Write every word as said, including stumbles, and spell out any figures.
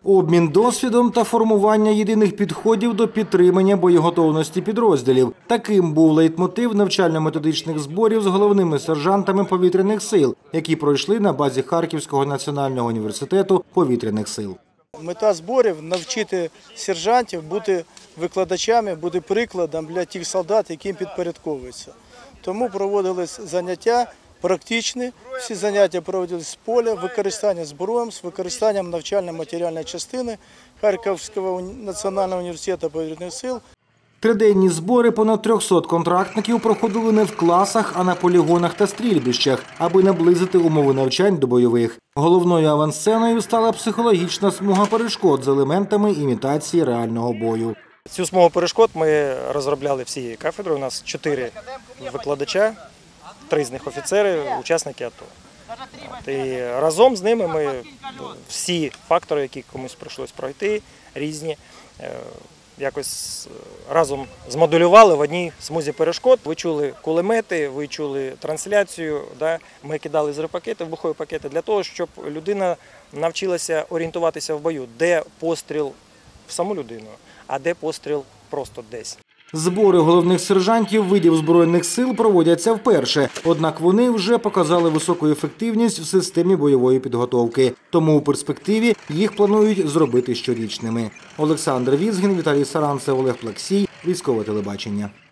Обмін досвідом та формування єдиних підходів до підтримання боєготовності підрозділів. Таким був лейтмотив навчально-методичних зборів з головними сержантами повітряних сил, які пройшли на базі Харківського національного університету повітряних сил. Мета зборів – навчити сержантів бути викладачами, бути прикладом для тих солдат, яким підпорядковуються. Тому проводились заняття практичні, всі заняття проводились з поля, використання зброєм, з використанням навчально-матеріальної частини Харківського національного університету повітряних сил. Триденні збори понад трьохсот контрактників проходили не в класах, а на полігонах та стрільбищах, аби наблизити умови навчань до бойових. Головною авансценою стала психологічна смуга перешкод з елементами імітації реального бою. Цю смугу перешкод ми розробляли всією кафедрою. У нас чотири викладача, три з них офіцери, учасники АТО. І разом з ними ми всі фактори, які комусь прийшлось пройти, різні, якось разом змоделювали в одній смузі перешкод. Ви чули кулемети, ви чули трансляцію, да? Ми кидали зрепакети, вибухові пакети для того, щоб людина навчилася орієнтуватися в бою, де постріл в саму людину, а де постріл просто десь. Збори головних сержантів видів Збройних сил проводяться вперше, однак вони вже показали високу ефективність в системі бойової підготовки. Тому у перспективі їх планують зробити щорічними. Олександр Візгін, Віталій Саранцев, Олег Плаксій, Військове телебачення.